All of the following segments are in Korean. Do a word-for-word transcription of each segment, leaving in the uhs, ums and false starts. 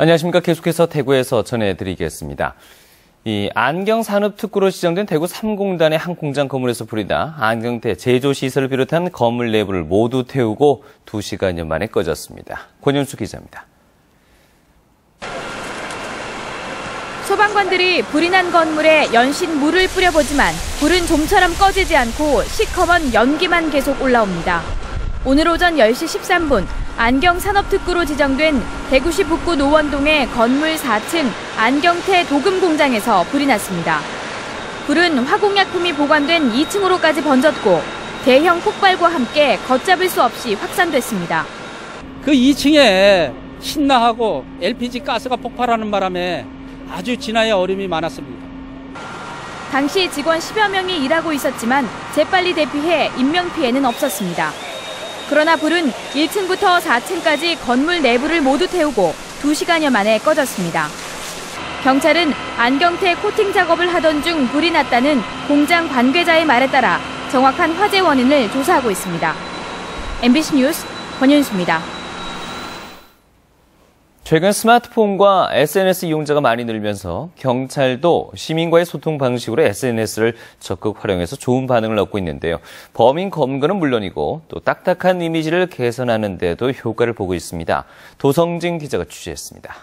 안녕하십니까. 계속해서 대구에서 전해드리겠습니다. 이 안경산업특구로 지정된 대구 삼공단의 한 공장 건물에서 불이 나 안경테 제조시설을 비롯한 건물 내부를 모두 태우고 두 시간여 만에 꺼졌습니다. 권윤수 기자입니다. 소방관들이 불이 난 건물에 연신 물을 뿌려보지만 불은 좀처럼 꺼지지 않고 시커먼 연기만 계속 올라옵니다. 오늘 오전 열 시 십삼 분 안경산업특구로 지정된 대구시 북구 노원동의 건물 사 층 안경테 도금 공장에서 불이 났습니다. 불은 화공약품이 보관된 이 층으로까지 번졌고 대형 폭발과 함께 걷잡을 수 없이 확산됐습니다. 그 이 층에 신나하고 엘피지 가스가 폭발하는 바람에 아주 진화의 어려움이 많았습니다. 당시 직원 십여 명이 일하고 있었지만 재빨리 대피해 인명피해는 없었습니다. 그러나 불은 일 층부터 사 층까지 건물 내부를 모두 태우고 두 시간여 만에 꺼졌습니다. 경찰은 안경테 코팅 작업을 하던 중 불이 났다는 공장 관계자의 말에 따라 정확한 화재 원인을 조사하고 있습니다. 엠비씨 뉴스 권윤수입니다. 최근 스마트폰과 에스엔에스 이용자가 많이 늘면서 경찰도 시민과의 소통 방식으로 에스엔에스를 적극 활용해서 좋은 반응을 얻고 있는데요. 범인 검거는 물론이고 또 딱딱한 이미지를 개선하는 데도 효과를 보고 있습니다. 도성진 기자가 취재했습니다.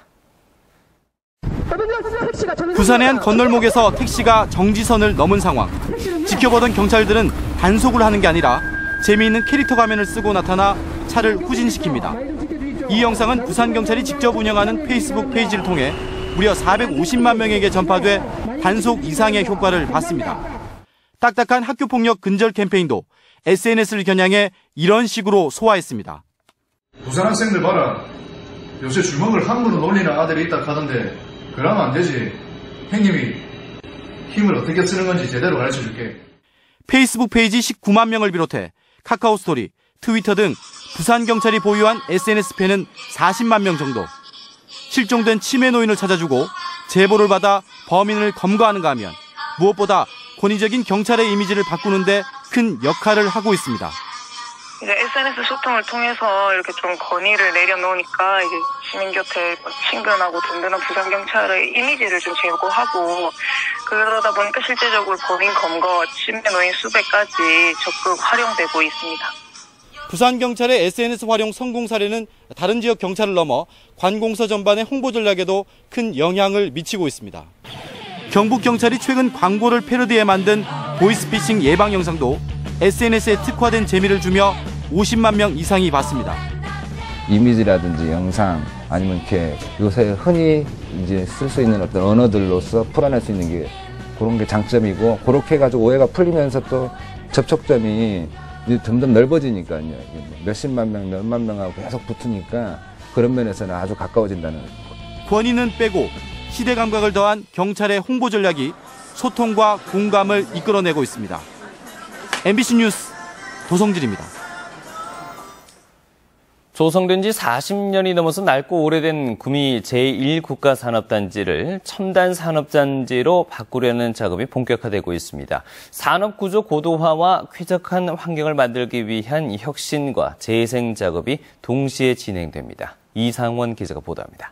부산의 한 건널목에서 택시가 정지선을 넘은 상황. 지켜보던 경찰들은 단속을 하는 게 아니라 재미있는 캐릭터 가면을 쓰고 나타나 차를 후진시킵니다. 이 영상은 부산경찰이 직접 운영하는 페이스북 페이지를 통해 무려 사백오십만 명에게 전파돼 단속 이상의 효과를 봤습니다. 딱딱한 학교폭력 근절 캠페인도 에스엔에스를 겨냥해 이런 식으로 소화했습니다. 부산 학생들 봐라. 요새 주먹을 함부로 놀리는 아들이 있다 하던데 그러면 안 되지. 형님이 힘을 어떻게 쓰는 건지 제대로 가르쳐줄게. 페이스북 페이지 십구만 명을 비롯해 카카오스토리, 트위터 등 부산경찰이 보유한 에스엔에스 팬은 사십만 명 정도. 실종된 치매 노인을 찾아주고 제보를 받아 범인을 검거하는가 하면 무엇보다 권위적인 경찰의 이미지를 바꾸는데 큰 역할을 하고 있습니다. 이제 에스엔에스 소통을 통해서 이렇게 좀 건의를 내려놓으니까 이제 시민 곁에 친근하고 든든한 부산경찰의 이미지를 좀 제고하고 그러다 보니까 실제적으로 범인 검거, 치매 노인 수배까지 적극 활용되고 있습니다. 부산경찰의 에스엔에스 활용 성공 사례는 다른 지역 경찰을 넘어 관공서 전반의 홍보 전략에도 큰 영향을 미치고 있습니다. 경북경찰이 최근 광고를 패러디해 만든 보이스피싱 예방 영상도 에스엔에스에 특화된 재미를 주며 오십만 명 이상이 봤습니다. 이미지라든지 영상 아니면 이렇게 요새 흔히 이제 쓸 수 있는 어떤 언어들로서 풀어낼 수 있는 게 그런 게 장점이고 그렇게 해가지고 오해가 풀리면서 또 접촉점이 점점 넓어지니까요. 몇십만 명, 몇만 명하고 계속 붙으니까 그런 면에서는 아주 가까워진다는. 권위는 빼고 시대 감각을 더한 경찰의 홍보 전략이 소통과 공감을 이끌어내고 있습니다. 엠비씨 뉴스 도성진입니다. 조성된 지 사십 년이 넘어서 낡고 오래된 구미 제일 국가산업단지를 첨단 산업단지로 바꾸려는 작업이 본격화되고 있습니다. 산업구조 고도화와 쾌적한 환경을 만들기 위한 혁신과 재생 작업이 동시에 진행됩니다. 이상원 기자가 보도합니다.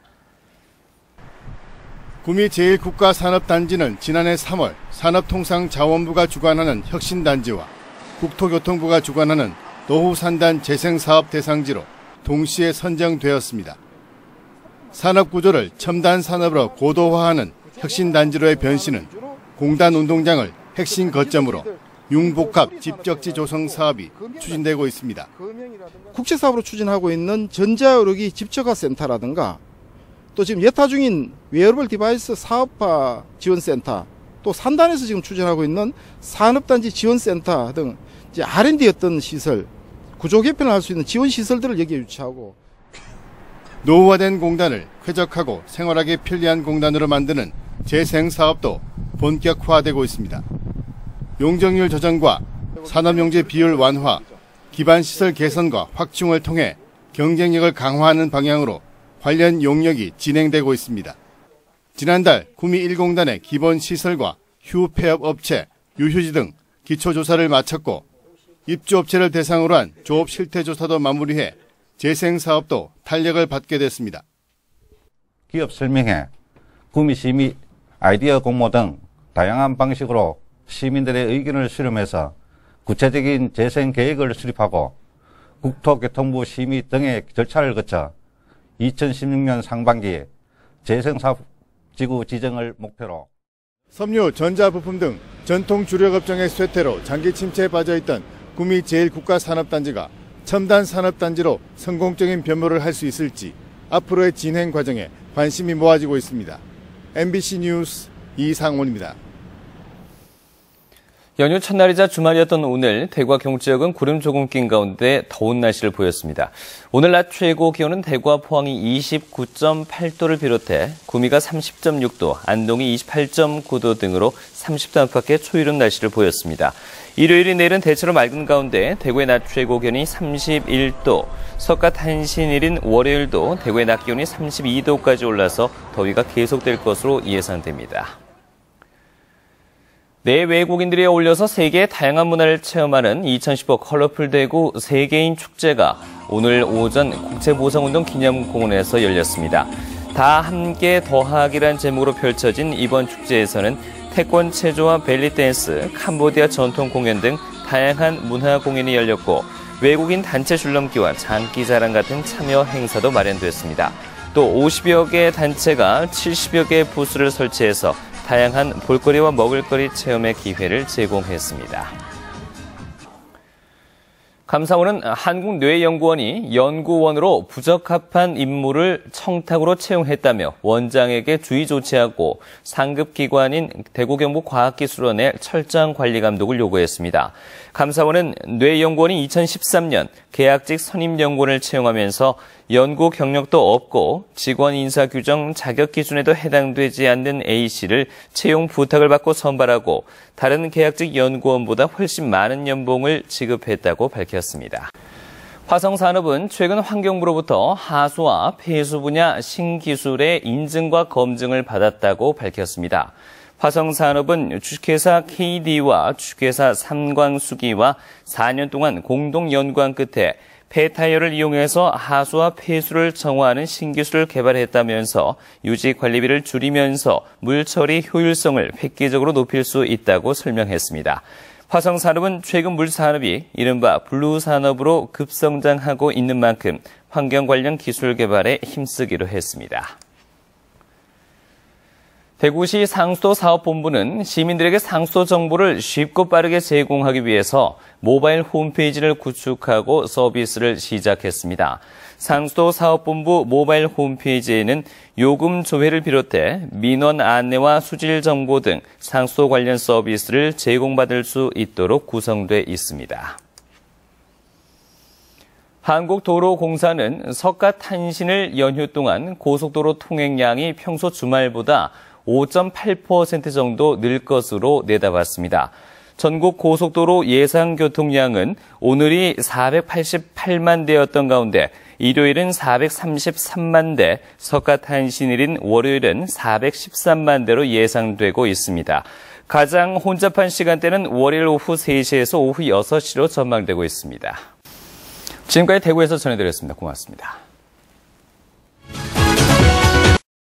구미 제일 국가산업단지는 지난해 삼월 산업통상자원부가 주관하는 혁신단지와 국토교통부가 주관하는 노후산단 재생사업 대상지로 동시에 선정되었습니다. 산업구조를 첨단 산업으로 고도화하는 혁신단지로의 변신은 공단 운동장을 핵심 거점으로 융복합 집적지 조성 사업이 추진되고 있습니다. 국제사업으로 추진하고 있는 전자의료기 집적화센터라든가 또 지금 예타 중인 웨어러블 디바이스 사업화 지원센터 또 산단에서 지금 추진하고 있는 산업단지 지원센터 등 이제 알 앤 디 어떤 시설 구조 개편을 할 수 있는 지원 시설들을 여기에 유치하고 노후화된 공단을 쾌적하고 생활하기 편리한 공단으로 만드는 재생 사업도 본격화되고 있습니다. 용적률 조정과 산업용지 비율 완화, 기반 시설 개선과 확충을 통해 경쟁력을 강화하는 방향으로 관련 용역이 진행되고 있습니다. 지난달 구미 일 공단의 기본 시설과 휴폐업 업체, 유휴지 등 기초조사를 마쳤고 입주업체를 대상으로 한 조업 실태조사도 마무리해 재생사업도 탄력을 받게 됐습니다. 기업 설명회, 구미 시민 아이디어 공모 등 다양한 방식으로 시민들의 의견을 수렴해서 구체적인 재생 계획을 수립하고 국토교통부 심의 등의 절차를 거쳐 이천십육 년 상반기에 재생사업지구 지정을 목표로 섬유, 전자부품 등 전통 주력업종의 쇠퇴로 장기 침체에 빠져있던 구미 제일 국가산업단지가 첨단 산업단지로 성공적인 변모를 할 수 있을지 앞으로의 진행 과정에 관심이 모아지고 있습니다. 엠비씨 뉴스 이상원입니다. 연휴 첫날이자 주말이었던 오늘 대구와 경북 지역은 구름 조금 낀 가운데 더운 날씨를 보였습니다. 오늘 낮 최고 기온은 대구와 포항이 이십구 점 팔 도를 비롯해 구미가 삼십 점 육 도, 안동이 이십팔 점 구 도 등으로 삼십 도 안팎의 초이른 날씨를 보였습니다. 일요일인 내일은 대체로 맑은 가운데 대구의 낮 최고 기온이 삼십일 도, 석가탄신일인 월요일도 대구의 낮 기온이 삼십이 도까지 올라서 더위가 계속될 것으로 예상됩니다. 내 외국인들이 어울려서 세계의 다양한 문화를 체험하는 이천십오 컬러풀 대구 세계인 축제가 오늘 오전 국제보상운동 기념공원에서 열렸습니다. 다 함께 더하기란 제목으로 펼쳐진 이번 축제에서는 태권 체조와 벨리 댄스, 캄보디아 전통 공연 등 다양한 문화 공연이 열렸고 외국인 단체 줄넘기와 장기자랑 같은 참여 행사도 마련됐습니다. 또 오십여 개 단체가 칠십여 개의 부스를 설치해서 다양한 볼거리와 먹을거리 체험의 기회를 제공했습니다. 감사원은 한국뇌연구원이 연구원으로 부적합한 인물을 청탁으로 채용했다며 원장에게 주의 조치하고 상급기관인 대구경북과학기술원에 철저한 관리 감독을 요구했습니다. 감사원은 뇌연구원이 이천십삼 년 계약직 선임연구원을 채용하면서 연구 경력도 없고 직원 인사 규정 자격 기준에도 해당되지 않는 A씨를 채용 부탁을 받고 선발하고 다른 계약직 연구원보다 훨씬 많은 연봉을 지급했다고 밝혔습니다. 화성산업은 최근 환경부로부터 하수와 폐수 분야 신기술의 인증과 검증을 받았다고 밝혔습니다. 화성산업은 주식회사 케이디와 주식회사 삼광수기와 사 년 동안 공동 연구한 끝에 폐타이어를 이용해서 하수와 폐수를 정화하는 신기술을 개발했다면서 유지 관리비를 줄이면서 물 처리 효율성을 획기적으로 높일 수 있다고 설명했습니다. 화성산업은 최근 물 산업이 이른바 블루 산업으로 급성장하고 있는 만큼 환경 관련 기술 개발에 힘쓰기로 했습니다. 대구시 상수도 사업본부는 시민들에게 상수도 정보를 쉽고 빠르게 제공하기 위해서 모바일 홈페이지를 구축하고 서비스를 시작했습니다. 상수도 사업본부 모바일 홈페이지에는 요금 조회를 비롯해 민원 안내와 수질 정보 등 상수도 관련 서비스를 제공받을 수 있도록 구성돼 있습니다. 한국도로공사는 석가탄신일 연휴 동안 고속도로 통행량이 평소 주말보다 오 점 팔 퍼센트 정도 늘 것으로 내다봤습니다. 전국 고속도로 예상 교통량은 오늘이 사백팔십팔만 대였던 가운데 일요일은 사백삼십삼만 대, 석가탄신일인 월요일은 사백십삼만 대로 예상되고 있습니다. 가장 혼잡한 시간대는 월요일 오후 세 시에서 오후 여섯 시로 전망되고 있습니다. 지금까지 대구에서 전해드렸습니다. 고맙습니다.